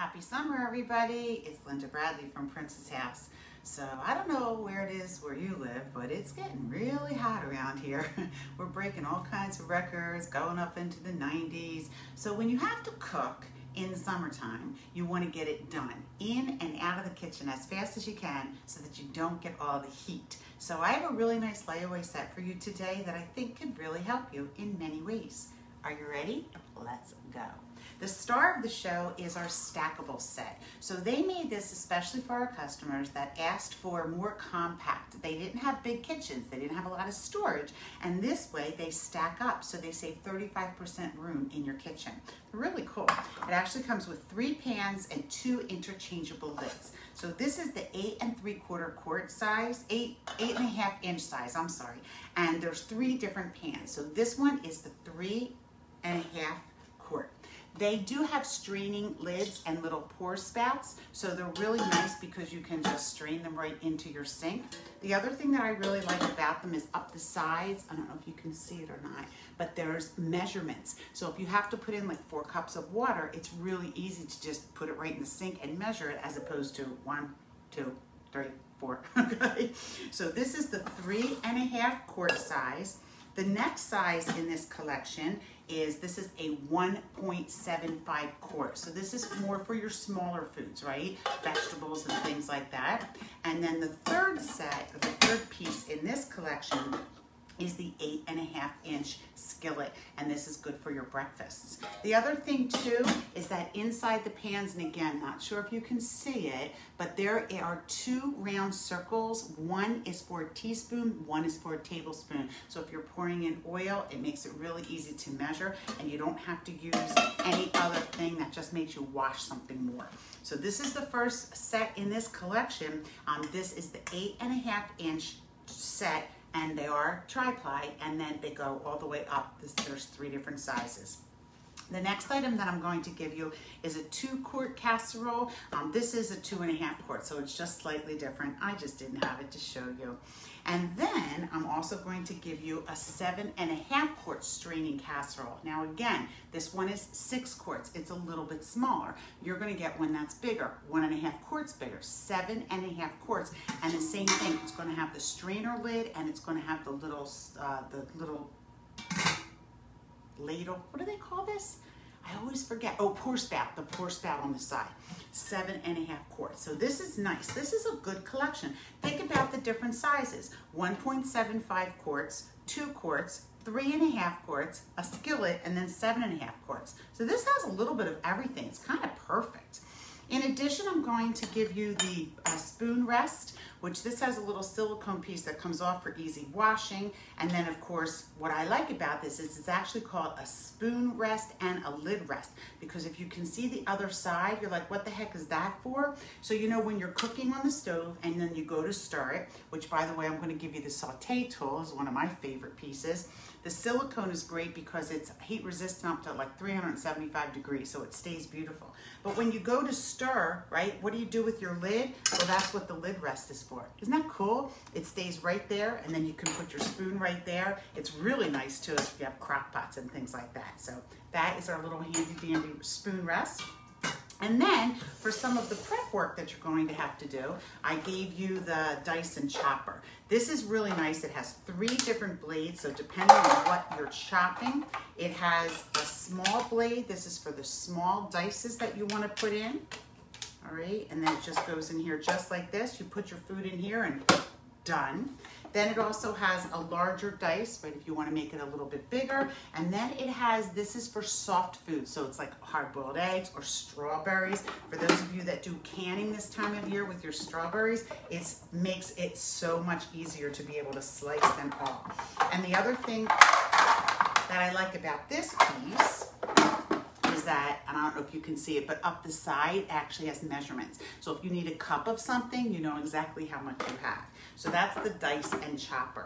Happy summer, everybody. It's Lindabradley from Princess House. So I don't know where it is where you live, but it's getting really hot around here. We're breaking all kinds of records, going up into the 90s. So when you have to cook in the summertime, you want to get it done in and out of the kitchen as fast as you can so that you don't get all the heat. So I have a really nice layaway set for you today that I think could really help you in many ways. Are you ready? Let's go. The star of the show is our stackable set. So they made this especially for our customers that asked for more compact. They didn't have big kitchens, they didn't have a lot of storage, and this way they stack up so they save 35% room in your kitchen. Really cool. It actually comes with 3 pans and 2 interchangeable lids. So this is the 8 3/4 quart size, 8.5 inch size, I'm sorry. And there's 3 different pans. So this one is the 3.5 quart. They do have straining lids and little pour spouts, so they're really nice because you can just strain them right into your sink. The other thing that I really like about them is up the sides. I don't know if you can see it or not, but there's measurements. So if you have to put in like 4 cups of water, it's really easy to just put it right in the sink and measure it as opposed to 1, 2, 3, 4. Okay. So this is the 3.5 quart size. The next size in this collection is, this is a 1.75 quart. So this is more for your smaller foods, right? Vegetables and things like that. And then the third set, the third piece in this collection is the 8.5 inch skillet, and this is good for your breakfasts. The other thing too is that inside the pans, and again, not sure if you can see it, but there are 2 round circles. One is for a teaspoon, one is for a tablespoon. So if you're pouring in oil, it makes it really easy to measure, and you don't have to use any other thing that just makes you wash something more. So this is the first set in this collection. This is the 8.5 inch set, and they are tri-ply, and then they go all the way up. There's 3 different sizes. The next item that I'm going to give you is a 2 quart casserole. This is a 2.5 quart, so it's just slightly different. I just didn't have it to show you. And then I'm also going to give you a 7.5 quart straining casserole. Now again, this one is 6 quarts. It's a little bit smaller. You're going to get one that's bigger, 1.5 quarts bigger, 7.5 quarts, and the same thing. It's going to have the strainer lid, and it's going to have the little ladle. What do they call this? I always forget. Oh, pour spout, the pour spout on the side. 7.5 quarts. So this is nice. This is a good collection. Think about the different sizes. 1.75 quarts, 2 quarts, 3.5 quarts, a skillet, and then 7.5 quarts. So this has a little bit of everything. It's kind of perfect. In addition, I'm going to give you the spoon rest, which this has a little silicone piece that comes off for easy washing. And then of course, what I like about this is it's actually called a spoon rest and a lid rest, because if you can see the other side, you're like, what the heck is that for? So you know when you're cooking on the stove and then you go to stir it, which by the way, I'm gonna give you the sauté tool, is one of my favorite pieces. The silicone is great because it's heat resistant up to like 375 degrees, so it stays beautiful. But when you go to stir, right, what do you do with your lid? Well, that's what the lid rest is for. Isn't that cool? It stays right there, and then you can put your spoon right there. It's really nice too if you have crock pots and things like that. So that is our little handy dandy spoon rest. And then for some of the prep work that you're going to have to do, I gave you the Dyson chopper. This is really nice. It has 3 different blades, so depending on what you're chopping, it has a small blade. This is for the small dices that you want to put in. All right, and then it just goes in here just like this. You put your food in here and done. Then it also has a larger dice, right, if you want to make it a little bit bigger. And then it has, this is for soft food, so it's like hard-boiled eggs or strawberries. For those of you that do canning this time of year with your strawberries, it makes it so much easier to be able to slice them all. And the other thing that I like about this piece is that, and I don't know if you can see it, but up the side actually has measurements. So if you need a cup of something, you know exactly how much you have. So that's the dice and chopper.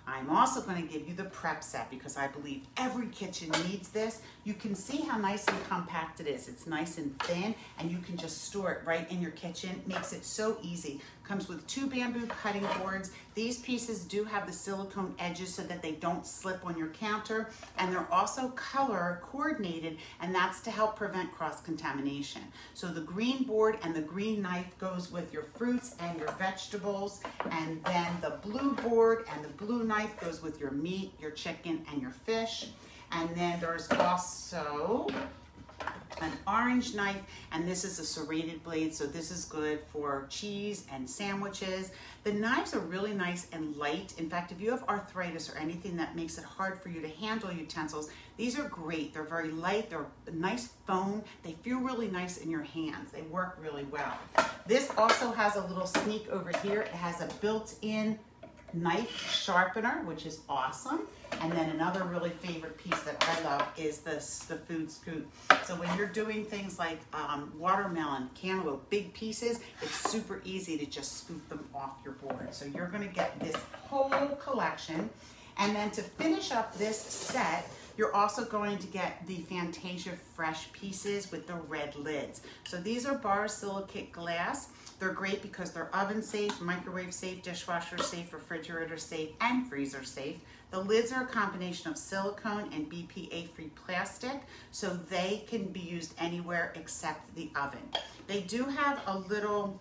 I'm also going to give you the prep set because I believe every kitchen needs this. You can see how nice and compact it is. It's nice and thin, and you can just store it right in your kitchen. Makes it so easy. Comes with 2 bamboo cutting boards. These pieces do have the silicone edges so that they don't slip on your counter, and they're also color coordinated, and that's to help prevent cross-contamination. So the green board and the green knife goes with your fruits and your vegetables, and then the blue board and the blue knife goes with your meat, your chicken, and your fish. And then there's also an orange knife, and this is a serrated blade, so this is good for cheese and sandwiches. The knives are really nice and light. In fact, if you have arthritis or anything that makes it hard for you to handle utensils, these are great. They're very light, they're a nice foam, they feel really nice in your hands. They work really well. This also has a little sneak over here. It has a built-in knife sharpener, which is awesome. And then another really favorite piece that I love is the food scoop. So when you're doing things like watermelon, cantaloupe, big pieces, it's super easy to just scoop them off your board. So you're gonna get this whole collection. And then to finish up this set, you're also going to get the Fantasia Fresh pieces with the red lids. So these are borosilicate glass. They're great because they're oven safe, microwave safe, dishwasher safe, refrigerator safe, and freezer safe. The lids are a combination of silicone and BPA-free plastic, so they can be used anywhere except the oven. They do have a little,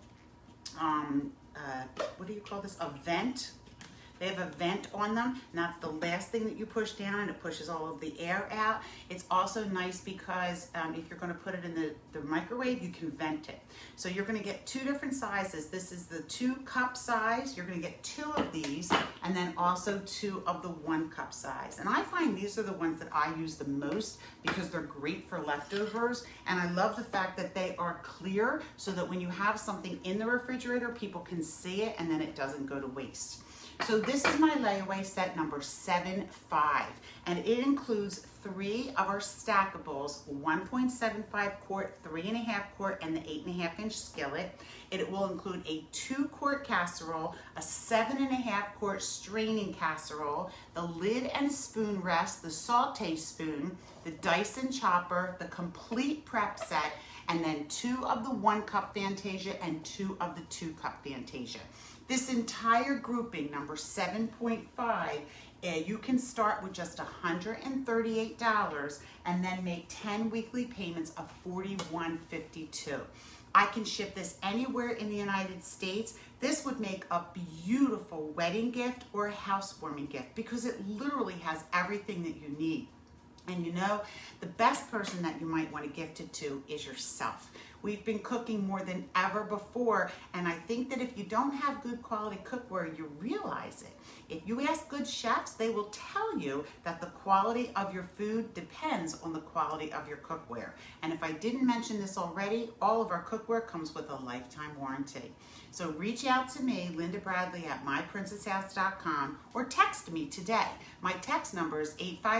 what do you call this, a vent. They have a vent on them, and that's the last thing that you push down, and it pushes all of the air out. It's also nice because if you're going to put it in the microwave, you can vent it. So you're going to get 2 different sizes. This is the 2-cup size. You're going to get 2 of these, and then also 2 of the 1-cup size. And I find these are the ones that I use the most because they're great for leftovers. And I love the fact that they are clear so that when you have something in the refrigerator, people can see it, and then it doesn't go to waste. So this is my layaway set number 7-5, and it includes 3 of our stackables, 1.75 quart, 3.5 quart, and the 8.5-inch skillet. It will include a 2-quart casserole, a 7.5 quart straining casserole, the lid and spoon rest, the sauté spoon, the Dyson chopper, the complete prep set, and then 2 of the 1-cup Fantasia and 2 of the 2-cup Fantasia. This entire grouping, number 7.5, you can start with just $138 and then make 10 weekly payments of $41.52. I can ship this anywhere in the United States. This would make a beautiful wedding gift or a housewarming gift because it literally has everything that you need. And you know, the best person that you might want to gift it to is yourself. We've been cooking more than ever before, and I think that if you don't have good quality cookware, you realize it. If you ask good chefs, they will tell you that the quality of your food depends on the quality of your cookware. And if I didn't mention this already, all of our cookware comes with a lifetime warranty. So reach out to me, Lindabradley at myprincesshouse.com, or text me today. My text number is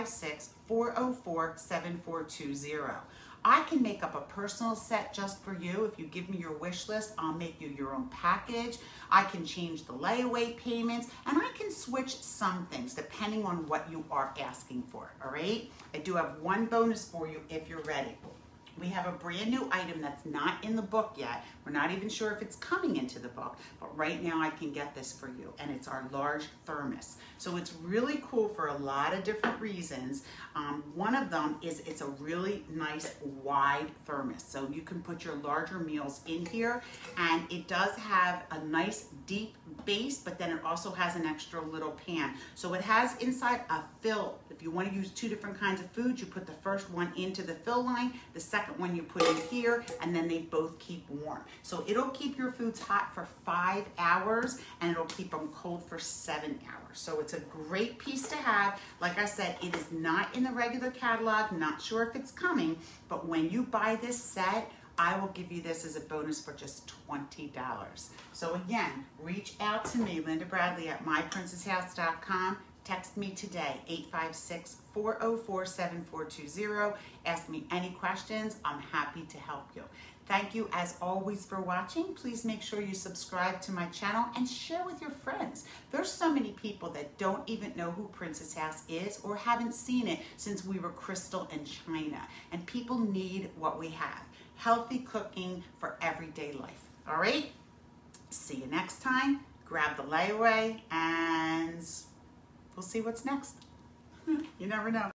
856-404-7420. I can make up a personal set just for you. If you give me your wish list, I'll make you your own package. I can change the layaway payments, and I can switch some things depending on what you are asking for, all right? I do have one bonus for you if you're ready. We have a brand new item that's not in the book yet. We're not even sure if it's coming into the book, but right now I can get this for you, and it's our large thermos. So it's really cool for a lot of different reasons. One of them is it's a really nice wide thermos. So you can put your larger meals in here, and it does have a nice deep base, but then it also has an extra little pan. So it has inside a fill. If you want to use 2 different kinds of food, you put the first one into the fill line, the second one you put in here, and then they both keep warm. So it'll keep your foods hot for 5 hours, and it'll keep them cold for 7 hours. So it's a great piece to have. Like I said, it is not in the regular catalog, not sure if it's coming, but when you buy this set, I will give you this as a bonus for just $20. So again, reach out to me, Lindabradley at myprincesshouse.com. Text me today, 856-404-7420. Ask me any questions. I'm happy to help you. Thank you as always for watching. Please make sure you subscribe to my channel and share with your friends. There's so many people that don't even know who Princess House is or haven't seen it since we were Crystal and China. And people need what we have. Healthy cooking for everyday life. All right? See you next time. Grab the layaway and we'll see what's next. You never know.